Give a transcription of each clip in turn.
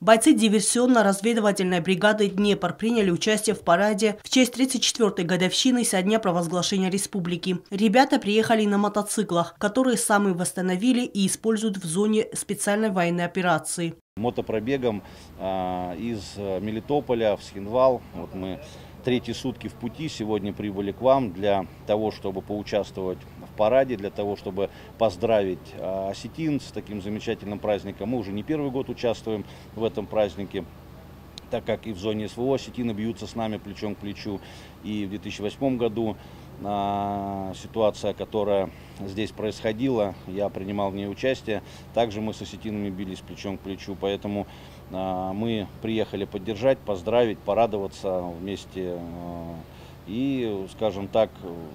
Бойцы диверсионно-разведывательной бригады «Днепр» приняли участие в параде в честь 34-й годовщины со дня провозглашения республики. Ребята приехали на мотоциклах, которые сами восстановили и используют в зоне специальной военной операции. Мотопробегом из Мелитополя в Цхинвал. Вот мы третьи сутки в пути, сегодня прибыли к вам для того, чтобы поучаствовать в параде, для того, чтобы поздравить осетин с таким замечательным праздником. Мы уже не первый год участвуем в этом празднике, так как и в зоне СВО осетины бьются с нами плечом к плечу. И в 2008 году ситуация, которая здесь происходила, я принимал в ней участие. Также мы с осетинами бились плечом к плечу, поэтому мы приехали поддержать, поздравить, порадоваться вместе и, скажем так,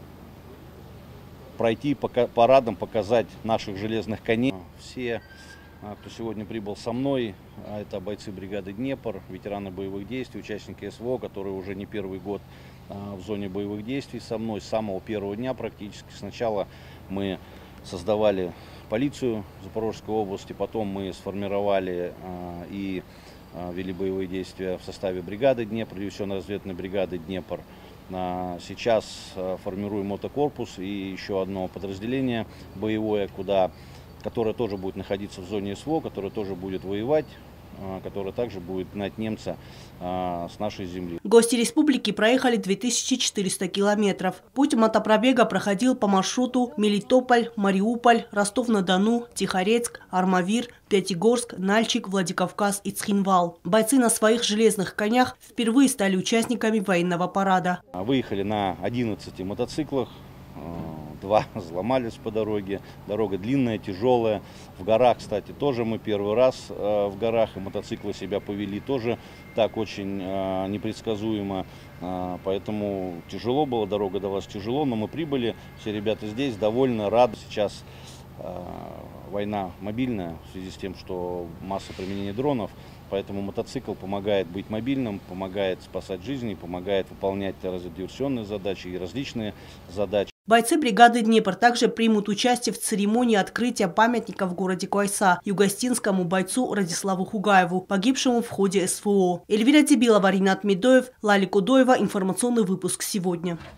пройти парадом, показать наших железных коней. Все, кто сегодня прибыл со мной, это бойцы бригады «Днепр», ветераны боевых действий, участники СВО, которые уже не первый год в зоне боевых действий со мной, с самого первого дня практически. Сначала мы создавали полицию Запорожской области, потом мы сформировали и вели боевые действия в составе бригады «Днепр», диверсионно-разведывательной бригады «Днепр». Сейчас формируем мотокорпус и еще одно подразделение боевое, которое тоже будет находиться в зоне СВО, которое тоже будет воевать, которое также будет гнать немца с нашей земли. Гости республики проехали 2400 километров. Путь мотопробега проходил по маршруту Мелитополь, Мариуполь, Ростов-на-Дону, Тихорецк, Армавир, Пятигорск, Нальчик, Владикавказ и Цхинвал. Бойцы на своих железных конях впервые стали участниками военного парада. Выехали на 11 мотоциклах. 2 взломались по дороге. Дорога длинная, тяжелая. В горах, кстати, тоже мы первый раз в горах, и мотоциклы себя повели тоже так очень непредсказуемо. Поэтому тяжело было, дорога далась тяжело, но мы прибыли. Все ребята здесь довольны, рады. Сейчас война мобильная в связи с тем, что масса применения дронов. Поэтому мотоцикл помогает быть мобильным, помогает спасать жизни, помогает выполнять разведдиверсионные задачи и различные задачи. Бойцы бригады «Днепр» также примут участие в церемонии открытия памятника в городе Кайса югостинскому бойцу Радиславу Хугаеву, погибшему в ходе СВО. Эльвира Дебилова, Ринат Медоев, Лали Кудоева. Информационный выпуск сегодня.